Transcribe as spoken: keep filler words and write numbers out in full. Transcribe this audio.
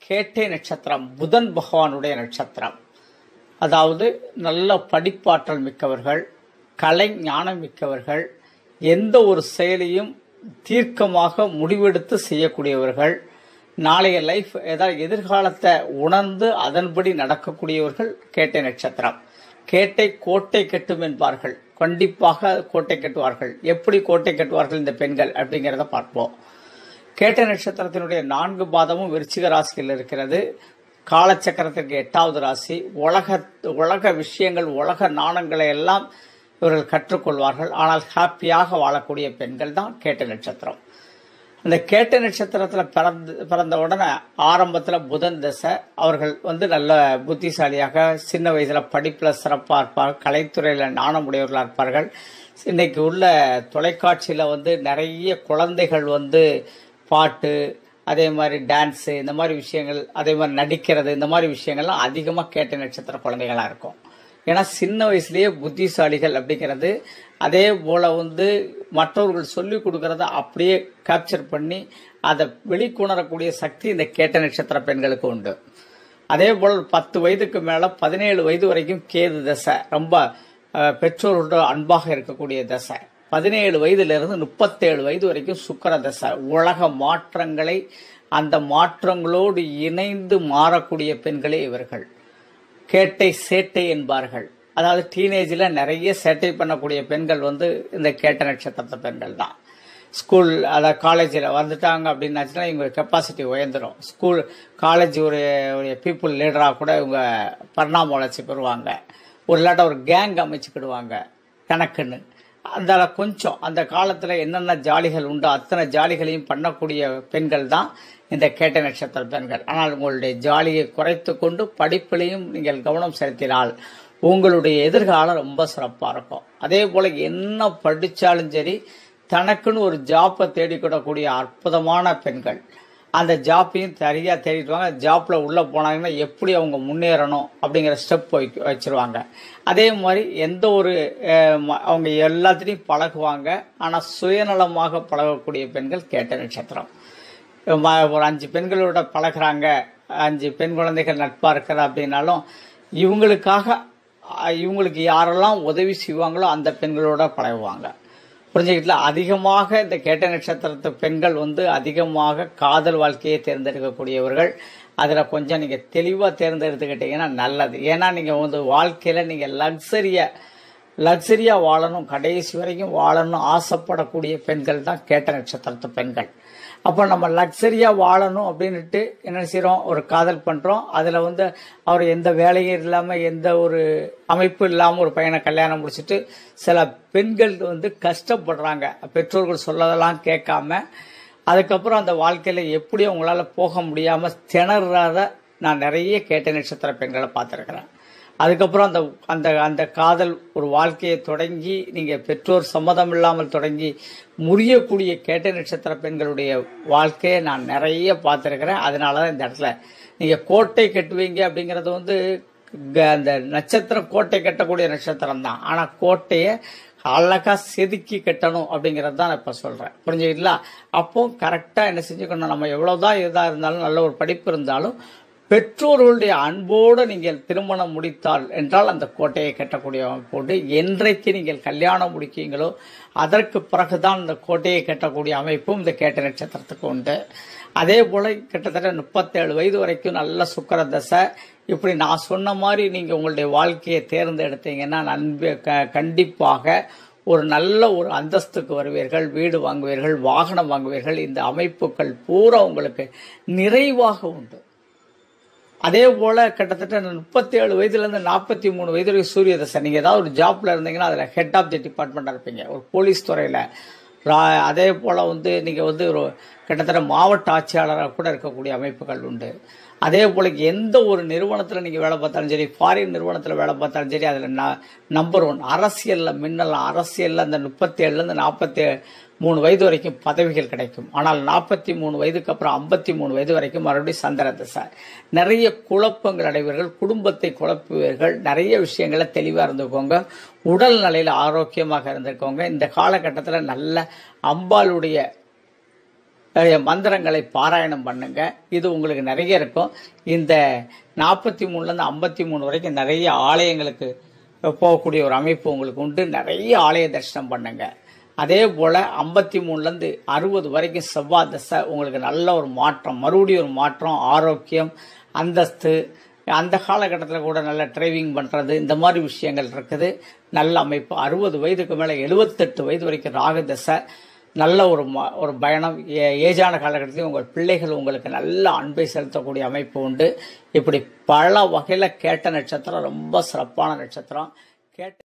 கேட்டை நட்சத்திரம் புதன் பகவானுடைய நட்சத்திரம். அதாவது நல்ல படிப்பாற்றல் மிக்கவர்கள், கலை ஞானம் மிக்கவர்கள், எந்த ஒரு செயலையும் தீர்க்கமாக முடிவெடுத்து செய்யக்கூடியவர்கள், நாளைய லைஃப் ஏதாவது எதிர்காலத்தை உணர்ந்து அதன்படி நடக்கக்கூடியவர்கள் கேட்டை நட்சத்திரம். கேட்டை கோட்டை கட்டும் என்பார்கள். கண்டிப்பாக கோட்டை கட்டுவார்கள். எப்படி கோட்டை கட்டுவார்கள் இந்த பெண்கள் அப்படிங்கிறத பார்ப்போம். கேட்டை நட்சத்திரத்தினுடைய நான்கு பாதமும் விருச்சிக ராசியில் இருக்கிறது. காலச்சக்கரத்திற்கு எட்டாவது ராசி. உலக உலக விஷயங்கள், உலக நாணங்களை எல்லாம் இவர்கள் கற்றுக்கொள்வார்கள். ஆனால் ஹாப்பியாக வாழக்கூடிய பெண்கள் தான் கேட்டை நட்சத்திரம். அந்த கேட்டை நட்சத்திரத்தில் பிறந்து பிறந்த உடனே ஆரம்பத்தில் புதன் தசை. அவர்கள் வந்து நல்ல புத்திசாலியாக சின்ன வயசில் படிப்பில் சிறப்பாக இருப்பார்கள். கலைத்துறையில் நாணமுடையவர்களாக இருப்பார்கள். இன்னைக்கு உள்ள தொலைக்காட்சியில் வந்து நிறைய குழந்தைகள் வந்து பாட்டு, அதே மாதிரி டான்ஸு, இந்த மாதிரி விஷயங்கள், அதே மாதிரி நடிக்கிறது, இந்த மாதிரி விஷயங்கள்லாம் அதிகமாக கேட்டை நட்சத்திர குழந்தைகளாக இருக்கும். ஏன்னா சின்ன வயசுலேயே புத்திசாலிகள் அப்படிங்கிறது. அதே போல் வந்து மற்றவர்கள் சொல்லிக் கொடுக்கறத அப்படியே கேப்சர் பண்ணி அதை வெளிக்கொணரக்கூடிய சக்தி இந்த கேட்டை நட்சத்திர பெண்களுக்கு உண்டு. அதே போல் பத்து வயதுக்கு மேலே பதினேழு வயது வரைக்கும் கேது தசை, ரொம்ப பெற்றோர்களோட அன்பாக இருக்கக்கூடிய தசை. பதினேழு வயதிலிருந்து முப்பத்தேழு வயது வரைக்கும் சுக்கிர தசை. உலக மாற்றங்களை, அந்த மாற்றங்களோடு இணைந்து மாறக்கூடிய பெண்களே இவர்கள். கேட்டை சேட்டை என்பார்கள். அதாவது டீனேஜில் நிறைய சேட்டை பண்ணக்கூடிய பெண்கள் வந்து இந்த கேட்டை நட்சத்திரத்த பெண்கள் தான். ஸ்கூல், அதாவது காலேஜில் வந்துட்டாங்க அப்படின்னாச்சுன்னா இவங்க கெப்பாசிட்டி உயர்ந்துடும். ஸ்கூல் காலேஜ் ஒரு ஒரு பீப்புள் லீடராக கூட இவங்க பரிணாம வளர்ச்சி பெறுவாங்க. ஒரு இல்லாட்ட ஒரு கேங் அமைச்சுக்கிடுவாங்க கணக்குன்னு. அந்த கொஞ்சம் அந்த காலத்தில் என்னென்ன ஜாலிகள் உண்டோ அத்தனை ஜாலிகளையும் பண்ணக்கூடிய பெண்கள் தான் இந்த கேட்டை நட்சத்திர பெண்கள். ஆனால் உங்களுடைய ஜாலியை குறைத்து கொண்டு படிப்பிலையும் நீங்கள் கவனம் செலுத்தினால் உங்களுடைய எதிர்காலம் ரொம்ப சிறப்பாக இருக்கும். அதே போல் என்ன படித்தாலும் சரி, தனக்குன்னு ஒரு ஜாப்பை தேடிக்கிடக்கூடிய அற்புதமான பெண்கள். அந்த ஜாப்பையும் சரியாக தேடிடுவாங்க. ஜாப்பில் உள்ளே போனாங்கன்னா எப்படி அவங்க முன்னேறணும் அப்படிங்கிற ஸ்டெப் வச்சிருவாங்க. அதே மாதிரி எந்த ஒரு அவங்க எல்லாத்துலேயும் பழகுவாங்க. ஆனால் சுயநலமாக பழகக்கூடிய பெண்கள் கேட்டை நட்சத்திரம். ஒரு அஞ்சு பெண்களோட பழகிறாங்க, அஞ்சு பெண் குழந்தைகள் நட்பாக இருக்கிற அப்படின்னாலும் இவங்களுக்காக இவங்களுக்கு யாரெல்லாம் உதவி செய்வாங்களோ அந்த பெண்களோட பழகுவாங்க. புரிஞ்சுக்கிட்டல. அதிகமாக இந்த கேட்டை நட்சத்திரத்து பெண்கள் வந்து அதிகமாக காதல் வாழ்க்கையை தேர்ந்தெடுக்கக்கூடியவர்கள். அதில் கொஞ்சம் நீங்கள் தெளிவாக தேர்ந்தெடுத்துக்கிட்டீங்கன்னா நல்லது. ஏன்னா நீங்கள் வந்து வாழ்க்கையில் நீங்கள் லக்ஸரியாக லக்ஸரியாக வாழணும், கடைசி வரைக்கும் வாழணும் ஆசைப்படக்கூடிய பெண்கள் தான் கேட்டை நட்சத்திரத்து பெண்கள். அப்போ நம்ம லக்ஸரியாக வாழணும் அப்படின்ட்டு என்ன செய்கிறோம், ஒரு காதல் பண்ணுறோம். அதில் வந்து அவர் எந்த வேலையும் இல்லாமல், எந்த ஒரு அமைப்பு இல்லாமல் ஒரு பையனை கல்யாணம் முடிச்சுட்டு சில பெண்கள் வந்து கஷ்டப்படுறாங்க. பெற்றோர்கள் சொல்லதெல்லாம் கேட்காம அதுக்கப்புறம் அந்த வாழ்க்கையில் எப்படி அவங்களால போக முடியாமல் திணறாத நான் நிறைய கேட்டை நட்சத்திர பெண்களை பார்த்துருக்குறேன். அதுக்கப்புறம் அந்த அந்த அந்த காதல் ஒரு வாழ்க்கையை தொடங்கி நீங்கள் பெற்றோர் சம்மதம் இல்லாமல் தொடங்கி முறியக்கூடிய கேட்டை நட்சத்திர பெண்களுடைய வாழ்க்கையை நான் நிறைய பார்த்துருக்கிறேன். அதனால தான் இந்த இடத்துல நீங்கள் கோட்டை கட்டுவீங்க அப்படிங்கிறது வந்து அந்த நட்சத்திரம் கோட்டை கட்டக்கூடிய நட்சத்திரம் தான். ஆனால் கோட்டையை அழகா செதுக்கி கட்டணும் அப்படிங்கிறது தான் நான் இப்போ சொல்கிறேன். புரிஞ்சுக்கிட்டா? அப்போ கரெக்டாக என்ன செஞ்சுக்கணும், நம்ம எவ்வளோதான் இதாக இருந்தாலும் நல்ல ஒரு படிப்பு இருந்தாலும் பெற்றோர்களுடைய அன்போடு நீங்கள் திருமணம் முடித்தால் என்றால் அந்த கோட்டையை கட்டக்கூடிய அமைப்போடு என்றைக்கு நீங்கள் கல்யாணம் முடிக்கீங்களோ அதற்கு பிறகுதான் இந்த கோட்டையை கட்டக்கூடிய அமைப்பும் இந்த கேட்டை நட்சத்திரத்துக்கு உண்டு. அதே போல் கிட்டத்தட்ட முப்பத்தேழு வயது வரைக்கும் நல்ல சுக்கிர தசை. இப்படி நான் சொன்ன மாதிரி நீங்கள் உங்களுடைய வாழ்க்கையை தேர்ந்தெடுத்தீங்கன்னா நன்பு க கண்டிப்பாக ஒரு நல்ல ஒரு அந்தஸ்துக்கு வருவீர்கள், வீடு வாங்குவீர்கள், வாகனம் வாங்குவீர்கள். இந்த அமைப்புகள் பூரா உங்களுக்கு நிறைவாக உண்டு. அதே போல் கிட்டத்தட்ட முப்பத்தி ஏழு வயதுலேருந்து நாற்பத்தி மூணு வயது வரைக்கும் சூரிய தசை. நீங்கள் ஏதாவது ஒரு ஜாப்பில் இருந்தீங்கன்னா அதில் ஹெட் ஆஃப் தி டிபார்ட்மெண்ட்டாக இருப்பீங்க, ஒரு போலீஸ் துறையில். அதே போல் வந்து நீங்கள் வந்து ஒரு கிட்டத்தட்ட மாவட்ட ஆட்சியாளராக கூட இருக்கக்கூடிய அமைப்புகள் உண்டு. அதே போல் எந்த ஒரு நிறுவனத்தில் நீங்கள் வேலை பார்த்தாலும் சரி, ஃபாரின் நிறுவனத்தில் வேலை பார்த்தாலும் சரி, அதில் ந நம்பர் ஒன் அரசியலில் மின்னலாம். அரசியலில் அந்த முப்பத்தி ஏழுலேருந்து நாற்பத்தி மூணு வயது வரைக்கும் பதவிகள் கிடைக்கும். ஆனால் நாற்பத்தி மூணு வயதுக்கு அப்புறம் ஐம்பத்தி மூணு வயது வரைக்கும் மறுபடியும் சந்திர தசை. நிறைய குழப்பங்கள் அடைவீர்கள், குடும்பத்தை குழப்புவீர்கள். நிறைய விஷயங்களை தெளிவாக இருந்துக்கோங்க. உடல் நிலையில் ஆரோக்கியமாக இருந்துக்கோங்க. இந்த காலகட்டத்தில் நல்ல அம்பாளுடைய மந்திரங்களை பாராயணம் பண்ணுங்க. இது உங்களுக்கு நிறைய இருக்கும். இந்த நாற்பத்தி மூணுலேருந்து ஐம்பத்தி மூணு வரைக்கும் நிறைய ஆலயங்களுக்கு போகக்கூடிய ஒரு அமைப்பு உங்களுக்கு உண்டு. நிறைய ஆலய தரிசனம் பண்ணுங்க. அதே போல் ஐம்பத்தி மூணுலேருந்து அறுபது வரைக்கும் செவ்வாய் தசை உங்களுக்கு நல்ல ஒரு மாற்றம், மறுபடியும் ஒரு மாற்றம், ஆரோக்கியம், அந்தஸ்து, அந்த காலகட்டத்தில் கூட நல்ல டிரைவிங் பண்ணுறது, இந்த மாதிரி விஷயங்கள் இருக்குது. நல்ல அமைப்பு. அறுபது வயதுக்கு மேலே எழுபத்தெட்டு வயது வரைக்கும் ராகு தசை, நல்ல ஒரு ஒரு பயணம். ஏஜான காலகட்டத்தில் உங்கள் பிள்ளைகள் உங்களுக்கு நல்ல அன்பை செலுத்தக்கூடிய அமைப்பு உண்டு. இப்படி பல வகையில் கேட்ட நட்சத்திரம் ரொம்ப சிறப்பான நட்சத்திரம். கேட்ட